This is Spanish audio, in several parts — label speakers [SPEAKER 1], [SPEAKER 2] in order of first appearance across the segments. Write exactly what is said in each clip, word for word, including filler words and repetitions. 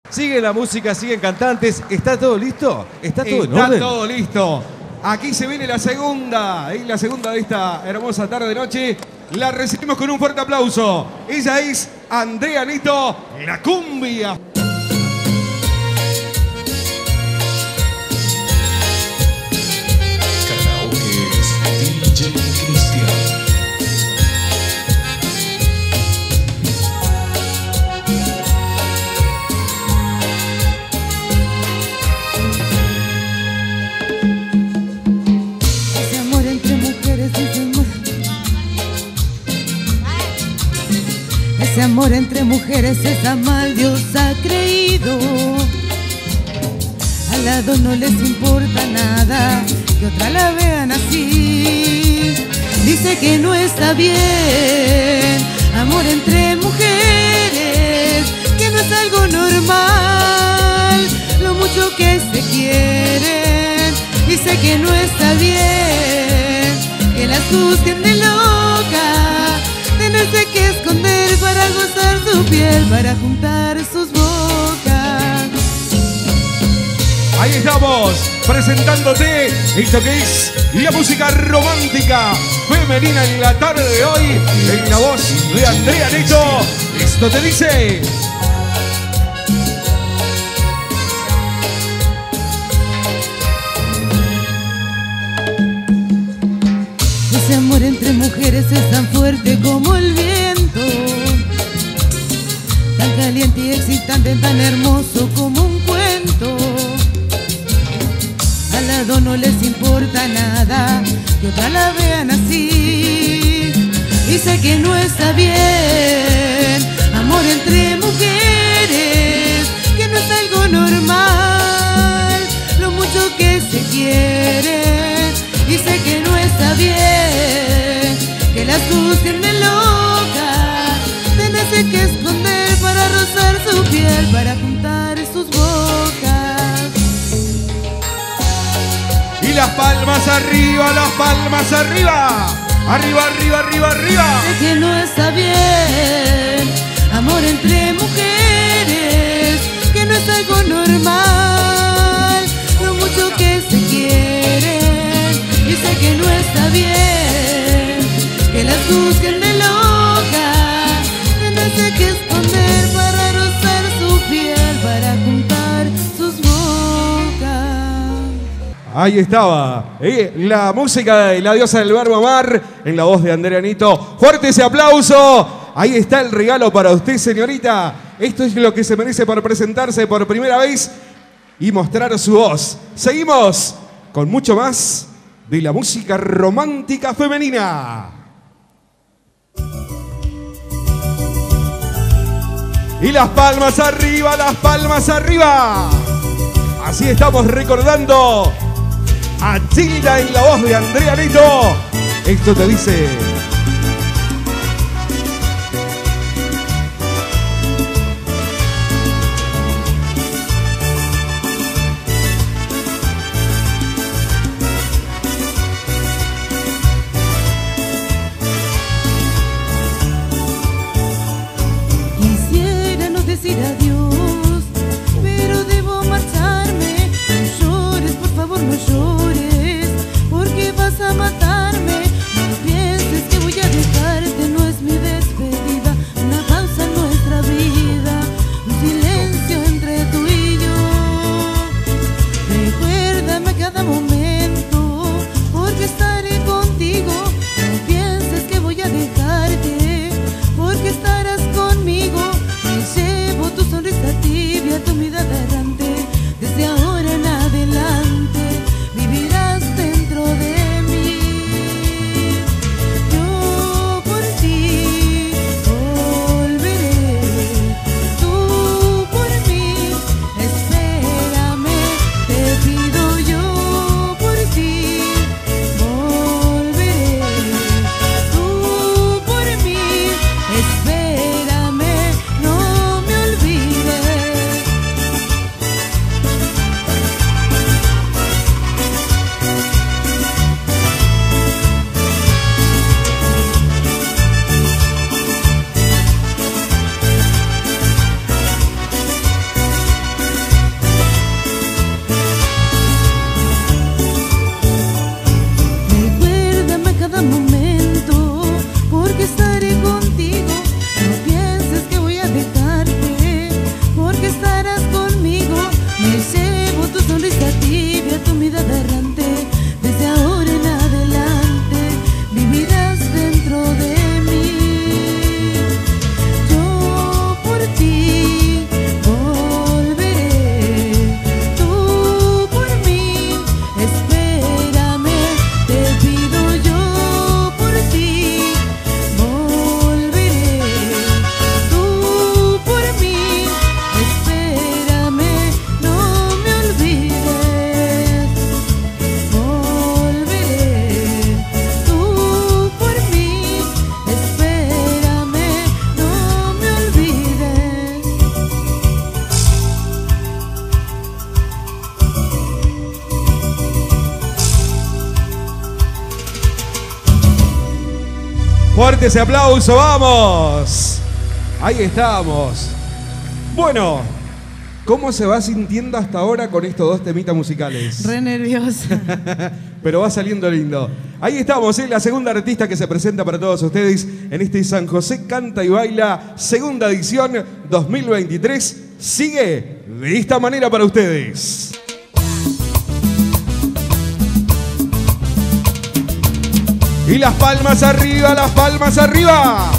[SPEAKER 1] Sigue la música, siguen cantantes. ¿Está todo listo? ¿Está todo en orden?
[SPEAKER 2] Está todo listo. Aquí se viene la segunda, y la segunda de esta hermosa tarde de noche. La recibimos con un fuerte aplauso. Ella es Andrea Nito, la cumbia.
[SPEAKER 3] Ese amor entre mujeres, esa mal Dios ha creído. Al lado no les importa nada que otra la vean así. Dice que no está bien amor entre mujeres, que no es algo normal lo mucho que se quieren. Dice que no está bien que las busquen de loca, tenerse que esconder para gozar su piel, para juntar sus bocas.
[SPEAKER 2] Ahí estamos, presentándote esto que es la música romántica femenina en la tarde de hoy, en la voz de Andrea Nito. Esto te dice...
[SPEAKER 3] Ese amor entre mujeres es tan fuerte como el viento, tan caliente y excitante, tan hermoso como un cuento. Al lado no les importa nada que otra la vean así. Dice que no está bien amor entre mujeres, que no es algo normal lo mucho que se quieren. Dice que no está bien que las busquen de loca, tenerse que esconder para rozar su piel, para juntar sus bocas.
[SPEAKER 2] Y las palmas arriba, las palmas arriba. Arriba, arriba, arriba, arriba.
[SPEAKER 3] Dice que no está bien amor entre mujeres, que no es algo normal lo mucho que se quieren. Dice que no está bien que las busquen de loca, tenerse que esconder para rozar su piel, para juntar sus bocas.
[SPEAKER 2] Ahí estaba, eh, la música de la diosa del verbo amar, en la voz de Andrea Nito. Fuerte ese aplauso. Ahí está el regalo para usted, señorita. Esto es lo que se merece por presentarse por primera vez y mostrar su voz. Seguimos con mucho más de la música romántica femenina. Y las palmas arriba, las palmas arriba. Así estamos recordando a Tilda en la voz de Andrea Nito. Esto te dice...
[SPEAKER 3] Decir adiós, pero debo marcharme. No llores, por favor no llores, porque vas a matarme. No pienses
[SPEAKER 2] fuerte ese aplauso, vamos. Ahí estamos. Bueno, ¿cómo se va sintiendo hasta ahora con estos dos temitas musicales?
[SPEAKER 3] Re nerviosa.
[SPEAKER 2] Pero va saliendo lindo. Ahí estamos, ¿eh? La segunda artista que se presenta para todos ustedes en este San José Canta y Baila, segunda edición dos mil veintitrés. Sigue de esta manera para ustedes. Y las palmas arriba, las palmas arriba.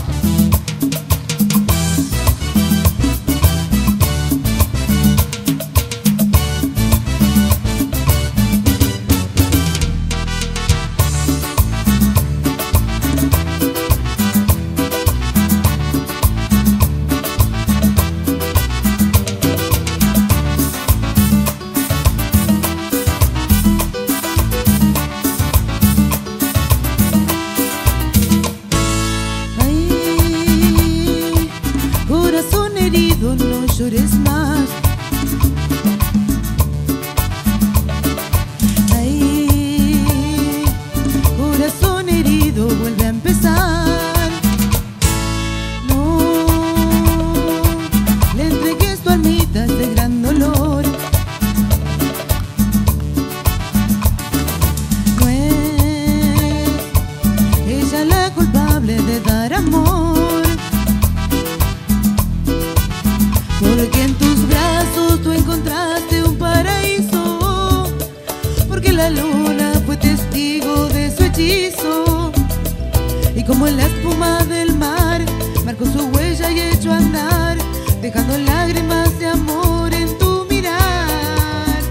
[SPEAKER 3] Porque en tus brazos tú encontraste un paraíso, porque la luna fue testigo de su hechizo, y como en la espuma del mar marcó su huella y echó a andar, dejando lágrimas de amor en tu mirar.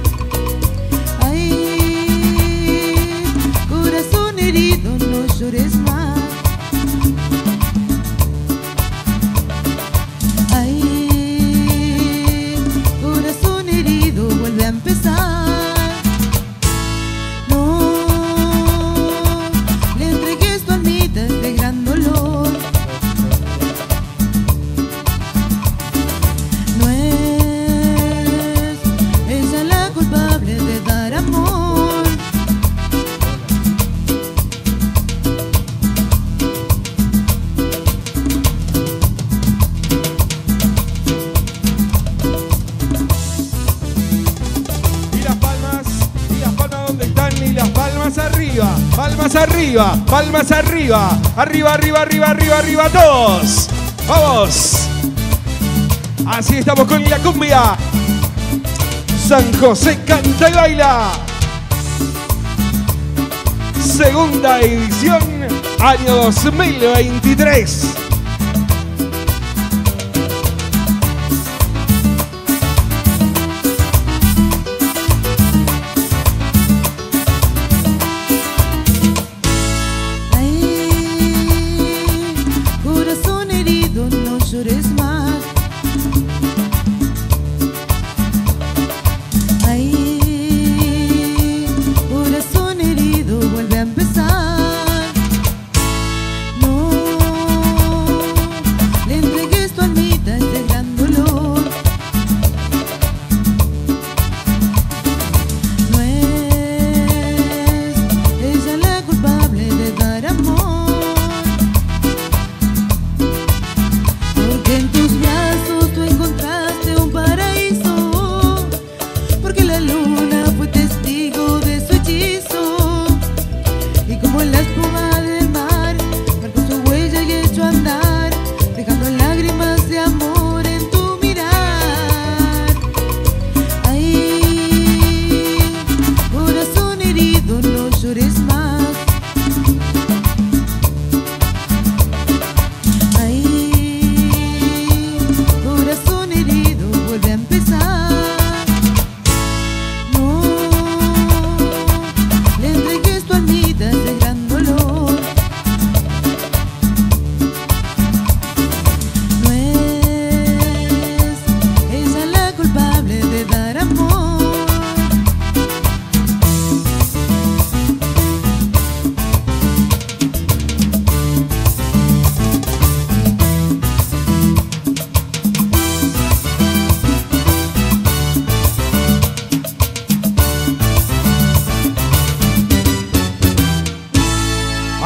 [SPEAKER 3] Ay, corazón herido, no llores más.
[SPEAKER 2] Palmas arriba, palmas arriba, arriba, arriba, arriba, arriba, arriba, todos. Vamos. Así estamos con la cumbia. San José Canta y Baila. Segunda edición, año dos mil veintitrés.
[SPEAKER 3] No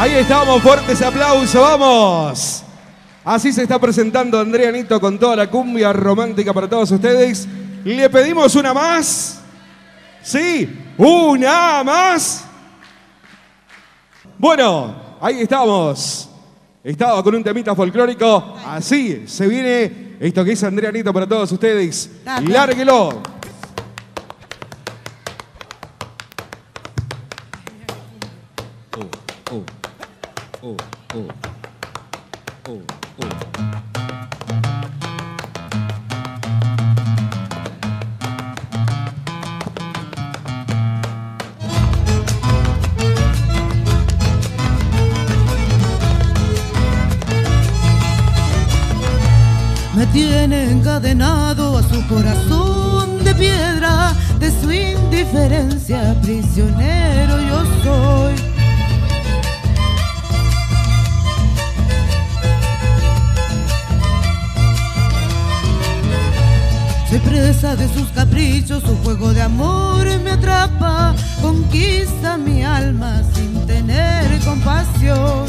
[SPEAKER 2] Ahí estamos, fuertes aplausos, vamos. Así se está presentando Andrea Nito con toda la cumbia romántica para todos ustedes. ¿Le pedimos una más? ¿Sí? ¿Una más? Bueno, ahí estamos. Estaba con un temita folclórico. Así se viene esto que es Andrea Nito para todos ustedes. Lárguelo. Oh, oh, oh, oh, oh, oh.
[SPEAKER 3] Me tiene encadenado a su corazón de piedra, de su indiferencia prisionero yo soy. Soy presa de sus caprichos, su juego de amor me atrapa, conquista mi alma sin tener compasión.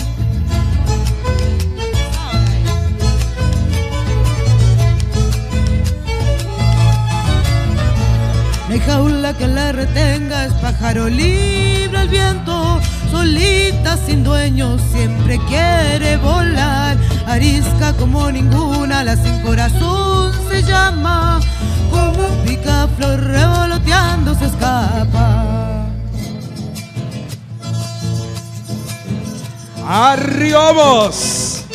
[SPEAKER 3] No hay jaula que la retenga, es pájaro libre al viento, solita sin dueño, siempre quiere volar. Arisca como ninguna, la sin corazón se llama, como un picaflor revoloteando se escapa.
[SPEAKER 2] ¡Arriba vamos!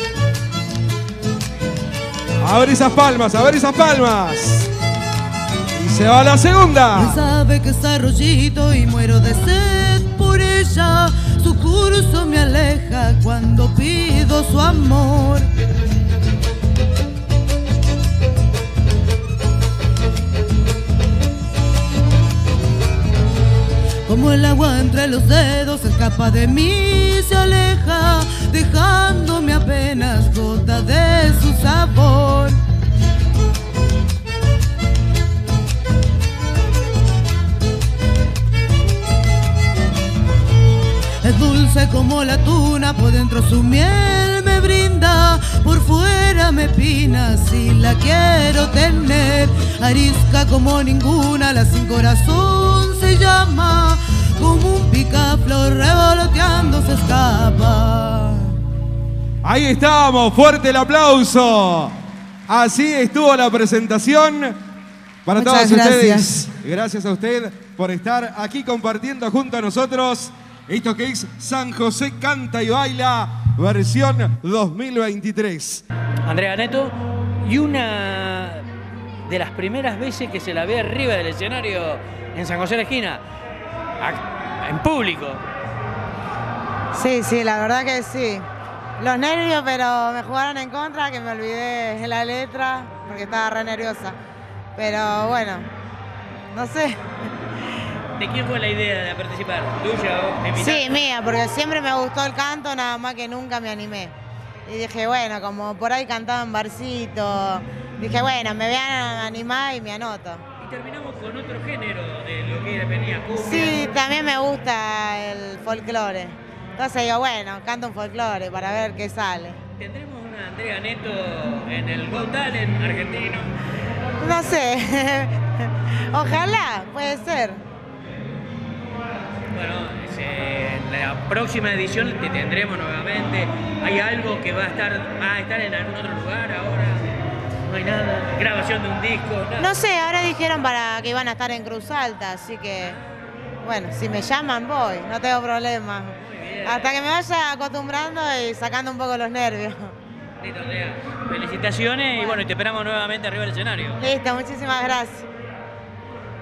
[SPEAKER 2] A ver esas palmas, a ver esas palmas. Y se va la segunda.
[SPEAKER 3] No sabe que es arroyito y muero de sed por ella. Su curso me aleja cuando pido su amor. Como el agua entre los dedos, escapa de mí, se aleja, dejándome apenas gota de su sabor. Es dulce como la tuna, por dentro su miel me brinda, por fuera me pina si la quiero tener. Arisca como ninguna, la sin corazón se llama, como un picaflor revoloteando se escapa.
[SPEAKER 2] Ahí estamos, fuerte el aplauso. Así estuvo la presentación para
[SPEAKER 3] Muchas
[SPEAKER 2] todos
[SPEAKER 3] gracias.
[SPEAKER 2] ustedes. Gracias a usted por estar aquí compartiendo junto a nosotros esto que es San José Canta y Baila, versión dos mil veintitrés.
[SPEAKER 4] Andrea Neto, y una de las primeras veces que se la ve arriba del escenario en San José de la Esquina, en público.
[SPEAKER 5] Sí, sí, la verdad que sí. Los nervios, pero me jugaron en contra, que me olvidé de la letra, porque estaba re nerviosa. Pero bueno, no sé.
[SPEAKER 4] ¿De quién fue la idea de participar? ¿Tuya o de
[SPEAKER 5] Sí, mía, porque siempre me gustó el canto, nada más que nunca me animé. Y dije, bueno, como por ahí cantaba en barcito, dije, bueno, me voy a animar y me anoto.
[SPEAKER 4] Y terminamos con otro género de lo que venía cumbia.
[SPEAKER 5] Sí, también me gusta el folclore. Entonces digo, bueno, canto un folclore para ver qué sale.
[SPEAKER 4] ¿Tendremos una Andrea Neto en el Got Talent argentino?
[SPEAKER 5] No sé, ojalá, puede ser.
[SPEAKER 4] Bueno, en la próxima edición te tendremos nuevamente. ¿Hay algo que va a estar, va a estar en algún otro lugar ahora? No hay nada. Grabación de un disco. Nada.
[SPEAKER 5] No sé, ahora dijeron para que iban a estar en Cruz Alta, así que, bueno, si me llaman voy, no tengo problema.
[SPEAKER 4] Muy bien.
[SPEAKER 5] Hasta que me vaya acostumbrando y sacando un poco los nervios.
[SPEAKER 4] Listo, Andrea. Felicitaciones y bueno, y te esperamos nuevamente arriba del escenario.
[SPEAKER 5] Listo, muchísimas gracias.